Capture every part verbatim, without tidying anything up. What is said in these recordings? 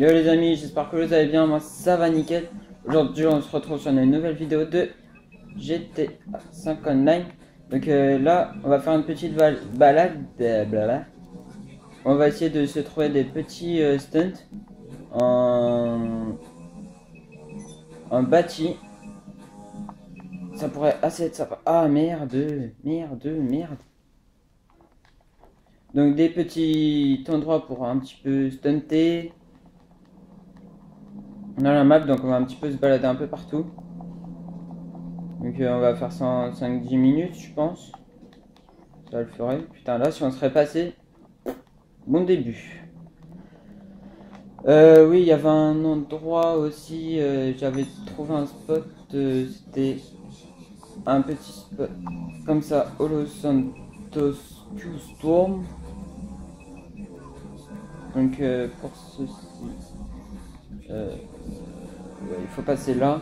Yo les amis, j'espère que vous allez bien, moi ça va nickel. Aujourd'hui on se retrouve sur une nouvelle vidéo de G T A cinq Online. Donc euh, là on va faire une petite balade, euh, blabla. On va essayer de se trouver des petits euh, stunts en, en bâti. Ça pourrait assez être sympa. Ah merde, merde, merde. Donc des petits endroits pour un petit peu stunter. On a la map donc on va un petit peu se balader un peu partout. Donc euh, on va faire ça en cinq dix minutes je pense. Ça le ferait. Putain là si on serait passé. Bon début. Euh, oui il y avait un endroit aussi. Euh, J'avais trouvé un spot. Euh, C'était un petit spot comme ça. Holo Santos Q-Storm. Donc euh, pour ceci. Euh, ouais, il faut passer là.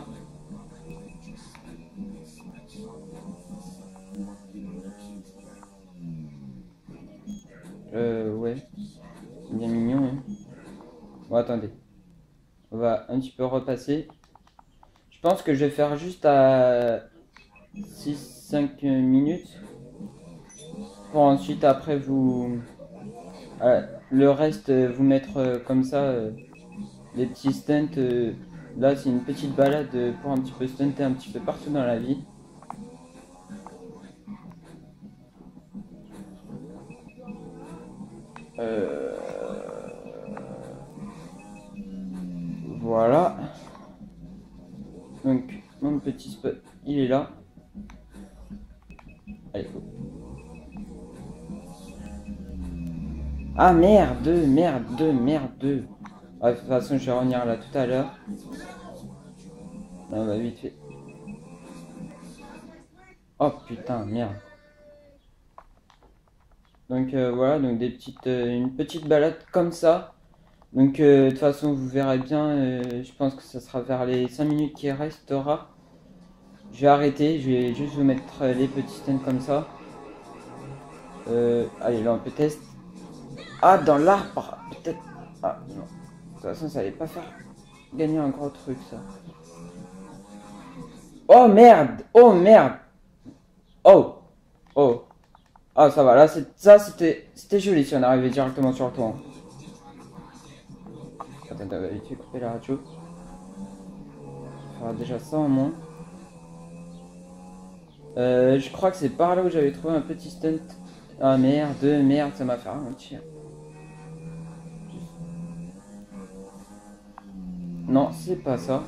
Euh ouais. C'est bien mignon hein. Bon attendez. On va un petit peu repasser. Je pense que je vais faire juste à six cinq minutes. Pour ensuite après vous... Euh, le reste euh, vous mettre euh, comme ça euh, les petits stunts. Euh, là c'est une petite balade euh, pour un petit peu stunter un petit peu partout dans la ville. Euh... Voilà. Donc mon petit spot il est là. Allez go. Ah merde, merde, merde. Ah, de toute façon je vais revenir là tout à l'heure. On va vite fait. Oh putain merde. Donc euh, voilà, donc des petites, euh, une petite balade comme ça. Donc euh, de toute façon vous verrez bien, euh, je pense que ça sera vers les cinq minutes qui restera. Je vais arrêter, je vais juste vous mettre euh, les petits stands comme ça. Euh, allez là on peut tester. Ah dans l'arbre, peut-être. Ah non, de toute façon ça allait pas faire gagner un gros truc ça. Oh merde, oh merde. Oh, oh. Ah ça va, là ça c'était c'était joli si on arrivait directement sur le toit. Attends, attends, vite fait couper la radio. On va faire déjà ça en moins. Euh, je crois que c'est par là où j'avais trouvé un petit stunt. Ah merde, merde, ça m'a fait ralentir. Non, c'est pas ça.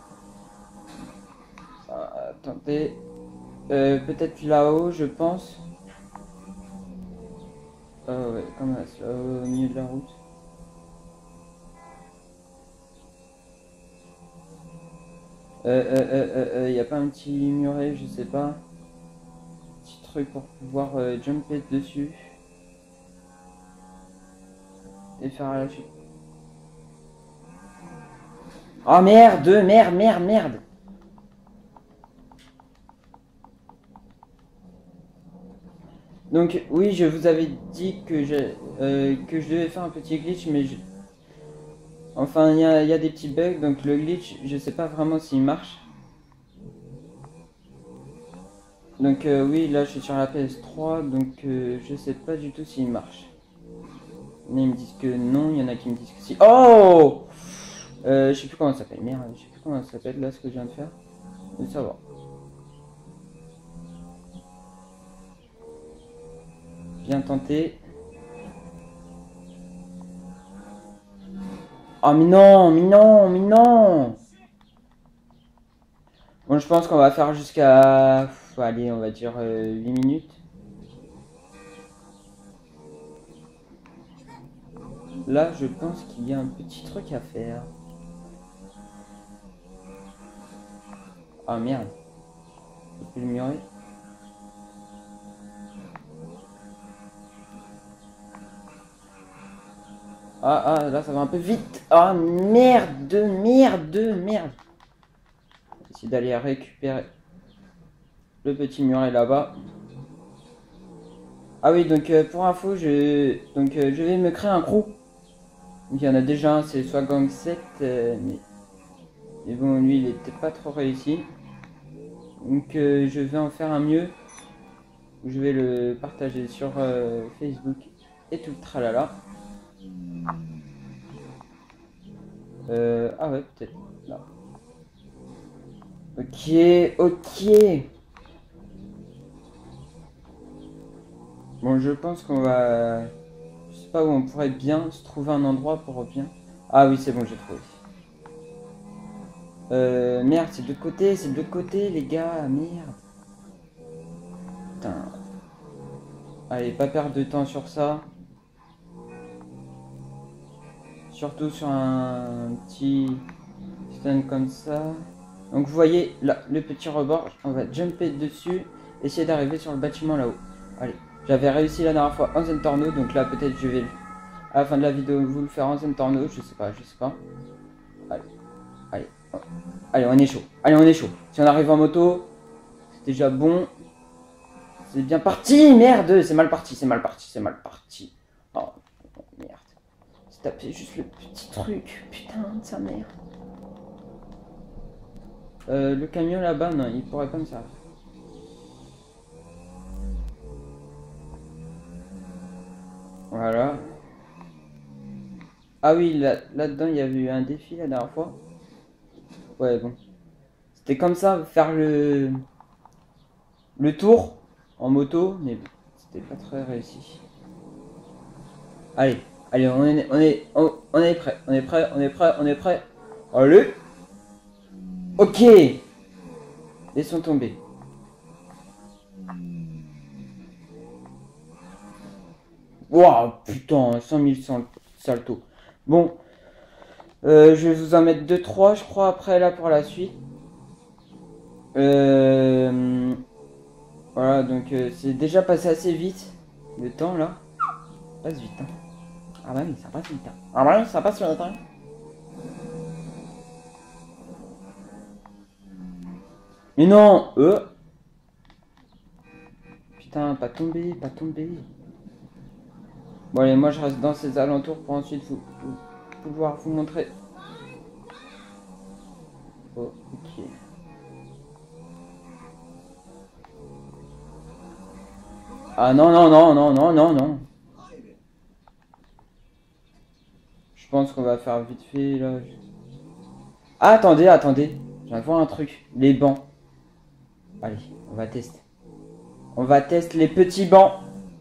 Ah, attendez. Euh, peut-être là-haut, je pense. Ah ouais, comme ça, au milieu de la route. Euh, euh, euh, euh, euh, y a pas un petit muret, je sais pas. Petit truc pour pouvoir euh, jumper dessus. Et faire la chute. Oh merde, merde, merde, merde. Donc oui, je vous avais dit que je, euh, que je devais faire un petit glitch, mais je... Enfin, il y a, y a des petits bugs, donc le glitch, je sais pas vraiment s'il marche. Donc euh, oui, là je suis sur la P S trois, donc euh, je sais pas du tout s'il marche. Il y en a qui me disent que non, il y en a qui me disent que si. Oh euh, Je sais plus comment ça s'appelle, merde, je sais plus comment ça s'appelle là ce que je viens de faire. Mais ça va. Bien tenté. Oh mais non, mais non, mais non. Bon, je pense qu'on va faire jusqu'à... Allez, on va dire euh, huit minutes. Là, je pense qu'il y a un petit truc à faire. Ah merde. Je peux le murer. Ah, ah, là, ça va un peu vite. Ah, merde, merde, merde. On va essayer d'aller récupérer le petit muret là-bas. Ah oui, donc euh, pour info, je, donc, euh, je vais me créer un crew. Donc il y en a déjà un, c'est soit Gang sept, euh, mais... mais bon, lui, il était pas trop réussi. Donc euh, je vais en faire un mieux. Je vais le partager sur euh, Facebook et tout le tralala. Euh, ah ouais, peut-être là. Ok, ok. Bon, je pense qu'on va... Je sais pas où on pourrait bien se trouver un endroit pour bien... Ah oui, c'est bon, j'ai trouvé. Euh, merde, c'est de l'autre côté, c'est de l'autre côté, les gars, merde. Putain. Allez, pas perdre de temps sur ça. Surtout sur un petit stand comme ça. Donc vous voyez, là, le petit rebord, on va jumper dessus, essayer d'arriver sur le bâtiment là-haut. Allez, j'avais réussi la dernière fois en Zen Torno, donc là peut-être je vais à la fin de la vidéo vous le faire en Zen Torno, je sais pas, je sais pas. Allez, allez, allez, on est chaud, allez, on est chaud. Si on arrive en moto, c'est déjà bon. C'est bien parti, merde, c'est mal parti, c'est mal parti, c'est mal parti. Oh, merde. C'est tapé juste le petit truc, putain de sa mère. Euh, le camion là-bas, non, il pourrait pas me servir. Voilà. Ah oui, là-dedans, là il y avait eu un défi la dernière fois. Ouais, bon. C'était comme ça, faire le... le tour en moto, mais bon, c'était pas très réussi. Allez, allez, on est, on est, on, on est prêt, on est prêt, on est prêt, on est prêt. Allez. Ok. Laissons tomber. Waouh, putain, cent mille salto. Bon, euh, je vais vous en mettre deux trois, je crois, après là pour la suite. Euh, voilà, donc euh, c'est déjà passé assez vite. Le temps là passe vite. Hein. Ah bah oui, ça passe vite. Hein. Ah bah oui, ça passe vite. Hein. Mais non, euh. Putain, pas tomber, pas tomber. Bon allez, moi je reste dans ces alentours pour ensuite vous, vous pouvoir vous montrer. Oh, ok. Ah non, non, non, non, non, non, non. Je pense qu'on va faire vite fait là. Ah, attendez, attendez. Je viens de voir un truc. Les bancs. Allez, on va tester. On va tester les petits bancs.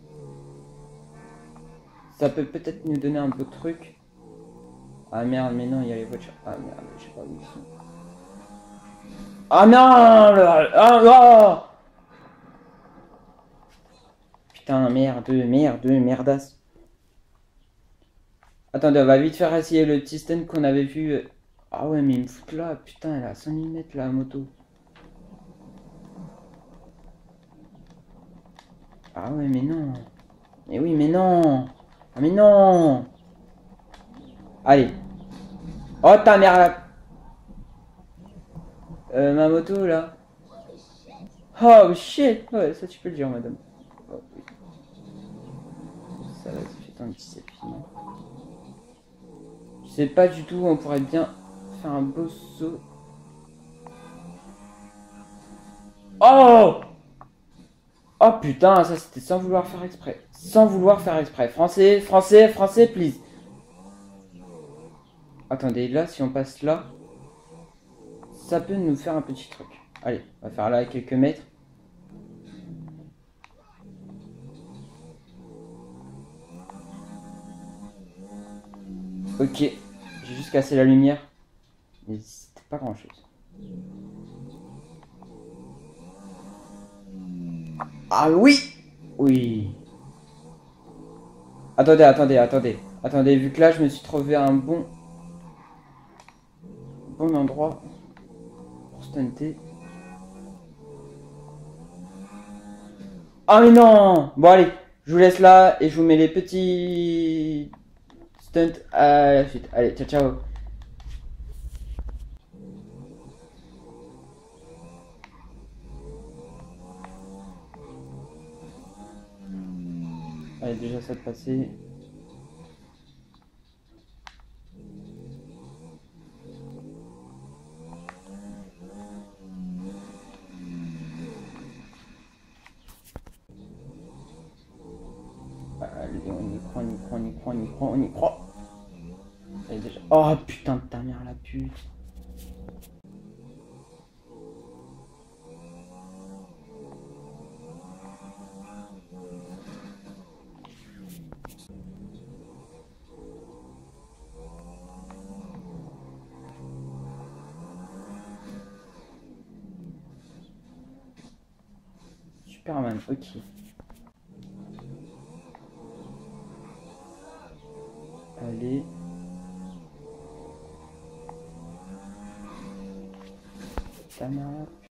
Ça peut peut-être nous donner un beau truc. Ah merde, mais non, il y a les voitures. Ah merde, je sais pas où ils sont. Ah non le... Ah non. Putain, merde, merde, merdasse. Attendez, on va vite faire essayer le petit stand qu'on avait vu. Ah ouais, mais il me fout là. Putain, elle a cent mille mètres la moto. Ah ouais, mais non. Mais oui, mais non. Ah mais non. Allez. Oh ta merde. Euh, ma moto là. Oh shit. Ouais, ça tu peux le dire, madame. Oh, oui. Ça va, ça fait un petit selfie. Je sais pas du tout, on pourrait bien faire un beau saut. Oh. Oh putain, ça c'était sans vouloir faire exprès. Sans vouloir faire exprès. Français, français, français, please. Attendez, là, si on passe là, ça peut nous faire un petit truc. Allez, on va faire là quelques mètres. Ok, j'ai juste cassé la lumière. Mais c'était pas grand chose. Ah oui. Oui. Attendez, attendez, attendez. Attendez, vu que là je me suis trouvé un bon... Bon endroit pour stunter. Ah mais non. Bon allez, je vous laisse là et je vous mets les petits stunts à la suite. Allez, ciao ciao. Allez, déjà ça de passer. Allez, on y croit, on y croit, on y croit, on y croit, on y croit. Elle est déjà... Oh putain de ta mère la pute. Superman, ok. Allez. Ta mère.